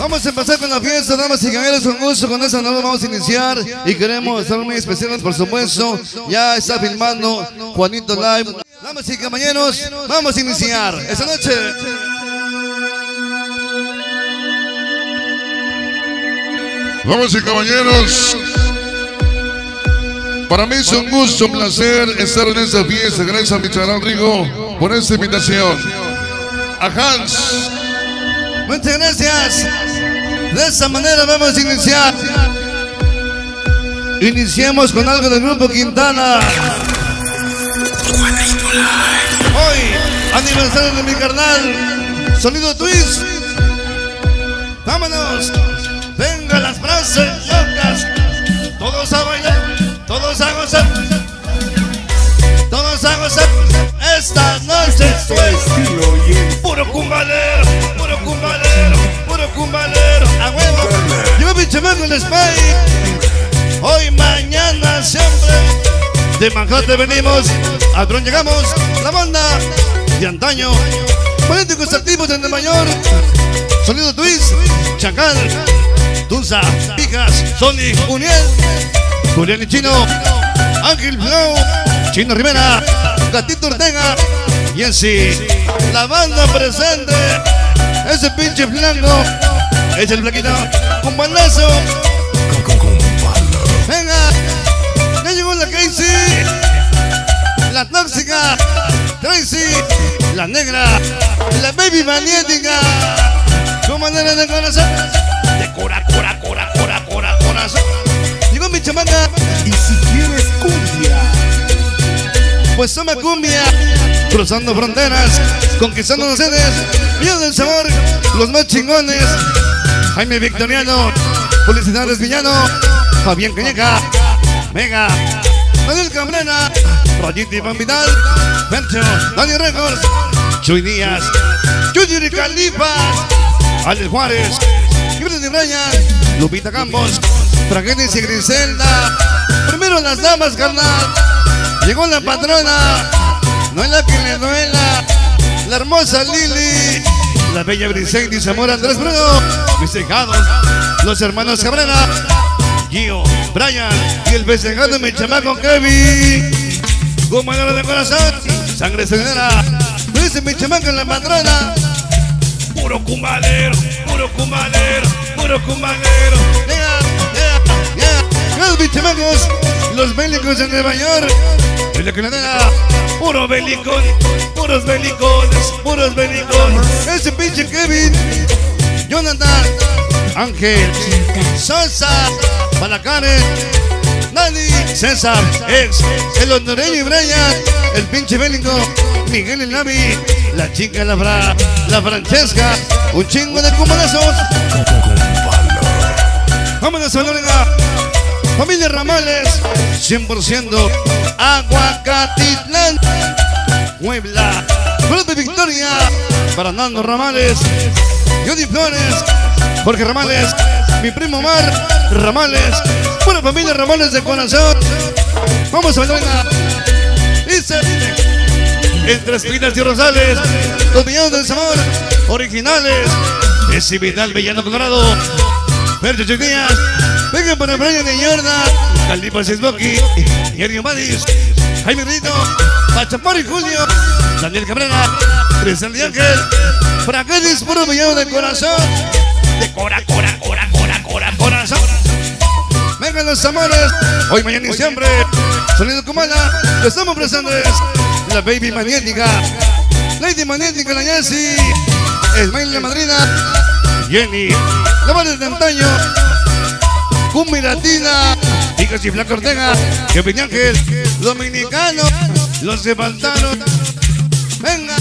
Vamos a empezar con la fiesta, damas y caballeros, con gusto, con esa noche vamos a iniciar y queremos estar muy especiales, por supuesto. Ya está filmando Juanito Live. Damas y caballeros, vamos a iniciar esta noche. Damas y caballeros, para mí es un gusto, un placer estar en esta fiesta. Gracias a mi chaval Rigo por esta invitación. A Hans. Muchas gracias. De esta manera vamos a iniciar. Iniciemos con algo del grupo Quintana. Hoy, aniversario de mi carnal, Sonido Twist. Vámonos. Venga las frases locas. Todos a bailar, todos a gozar. Todos a gozar. Esta noche es puro cumbalero, puro cumbalero, puro cumbalero. A huevo. Lleva mi chamaco el Spy. Hoy, mañana, siempre. De Manhattan venimos, a Tron llegamos. La banda de antaño, políticos activos de Nueva York. Sonido Twist, Chacal, Tulsa, Pijas, Sony, Uniel, Julián y Chino, Ángel Flow, Chino Rivera, Gatito Ortega, Jensi. La banda presente, ese pinche flanco, es el flaquito, un balazo. Venga, ya llegó la Casey, la tóxica, Tracy, la negra, la baby magnética, con manera de corazón, de corazón. Llegó mi chamaca, y si quieres cumbia, pues toma cumbia, cruzando fronteras, conquistando los sedes, Mío del Sabor, los más chingones, Jaime Victoriano, Publicidades Villano, Fabián Cañeca, Mega, Daniel Cabrera, Rayito y Van Vidal, Fercho, Dani Records, Chuy Díaz, Yuri Califas, Alex Juárez, Ibrahim de Brian, Lupita Campos, Fragelis y Griselda. Primero las damas, carnal. Llegó la patrona, no es la que le duela, la hermosa Lili, la bella Briseida y Zamora Andrés Bruno, mis hijados, los hermanos Cabrera, Gio, Brian y el festejado mi chamaco Kevin. Con manera de corazón, sangre ceguera, lo dice mi chamaco en la patrona. Puro cumbalero, puro cumbalero, puro cumbalero. Los bichemacos, los bélicos de Nueva York. Y la que le da, puro belicón, puros belicones, puros belicones. Ese pinche Kevin, Jonathan, Ángel, Sosa, Balacaren, Dani, César, ex, el hondureño y Brian, el pinche bélico, Miguel el Navi, la chica la Francesca, un chingo de cumalazos. Vámonos a la familia Ramales, 100% Aguacatitlán, Puebla, Flor Victoria, para Nando Ramales, Jody Flores, Jorge Ramales, mi primo Omar Ramales, buena familia Ramales de corazón. Vamos a bailar. Dice, entre espinas y rosales, los villanos del sabor originales, ese Vidal Villano Colorado, Fercho Chuy Díaz, venga para Brian y Jordan, Calipas y Smokey, Yerio Madis, Jaime Rito, Pachapor y Julio, Daniel Cabrera, Cristian de Ángel, Fragelis, puro villano de corazón, de corazón. Vengan los amores, hoy, mañana y siempre. Sonido Kumala, estamos presentes. La baby magnética, Lady magnética, la Yancy, Esmail la madrina, Jenny, la madre de antaño, Cumbia Latina, Hijas y Flaca Ortega, Kevin Ángel, Dominicano, los que faltaron. Venga,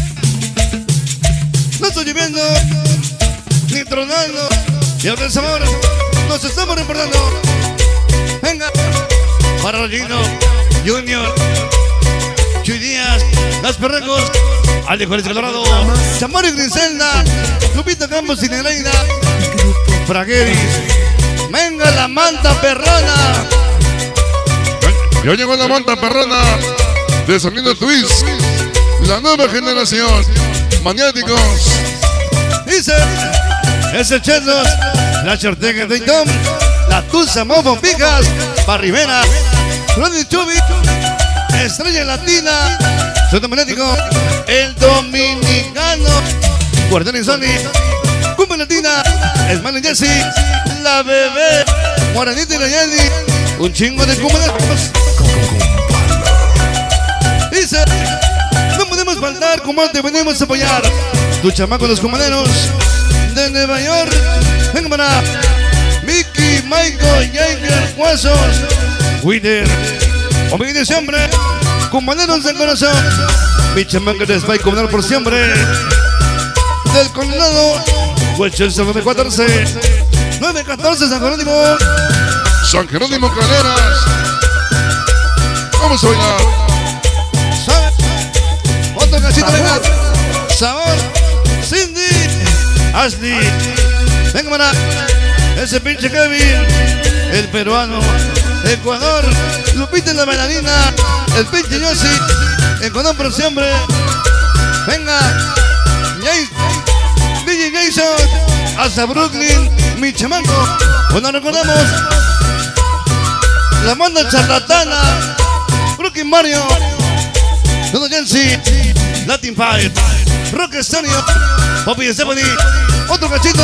no estoy lloviendo, ni tronando, y ahora el sabor, nos estamos reportando. Venga, para Rollino, Junior, Chuy Díaz, Las Perrecos, Alex Juárez Colorado, Zamora y Griselda, Lupita Campos y Nereida, Fragelis. Venga la manta perrona. Ya llegó la manta perrona de Sonido Twist, la nueva generación, maniáticos. Dice, ese Chetos, la Charteca de Tom, la Tusa Mobo Pijas, Barrivera, Ronnie Chubi, Estrella Latina, Soto Magnético, el Dominicano, Guardián y Sony, Cumba Latina, Smiley Jesse, la Bebé, Moranita y Nayeli, un chingo de cumaneros. Dice, no podemos faltar como te venimos a apoyar. Tu chamaco los cumaneros de Nueva York. Venga para Mickey, Michael, Jager, Huesos, Witter, Omega siempre, cumaneros de corazón. Mi chamaco de Spike, comunal por siempre. Del Colorado, Huesos 914, 914 San Jerónimo. San Jerónimo Caleras. Vamos a bailar. Otro cachito, venga. Sabor, Cindy, Ashley. Venga, para ese pinche Kevin, el peruano, Ecuador, Lupita la bailarina, el pinche Yossi, Ecuador por siempre. Venga, DJ Jason, hasta Brooklyn, mi chamaco. Bueno, recordamos la banda charlatana, Brooklyn Mario, Dodo Jensi, Latin Fight, Rock Stereo, Poppy Stephanie, otro cachito,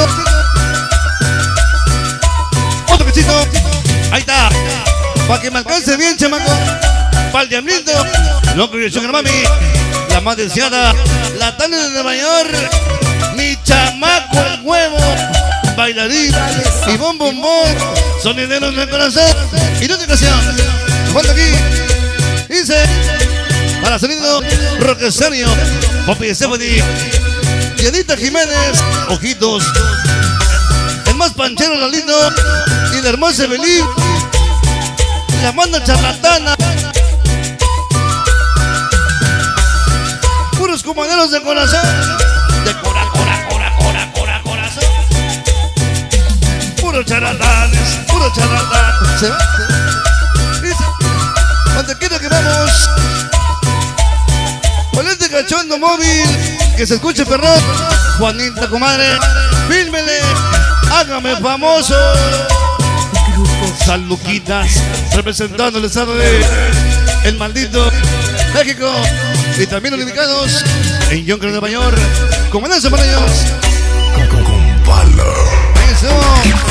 ahí está, para que me alcance bien, chamaco, para el diablito, Loco y Sugar Mami, la más deseada, la Tania de Nueva York, mi chamaco el huevo, bailarín y bombón, sonideros del corazón, y no de ocasión, cuando aquí, dice, para sonido, Rock Stereo, Poppy Stephanie, Dianita Jiménez, Ojitos, el más panchero Lalino y la hermosa Evelyn, la banda charlatana, puros compañeros de corazón, de corazón, puros charlatanes, ¿se va? Dice, donde quiera que vamos, con este cachondo móvil, que se escuche perrón, Juanita comadre, fílmele, hágame famoso. San Luquitas, representando el estado de El Maldito, México, y también los ubicados en Yonkers, Nueva York. Comandancia para ellos. Con palo. Eso.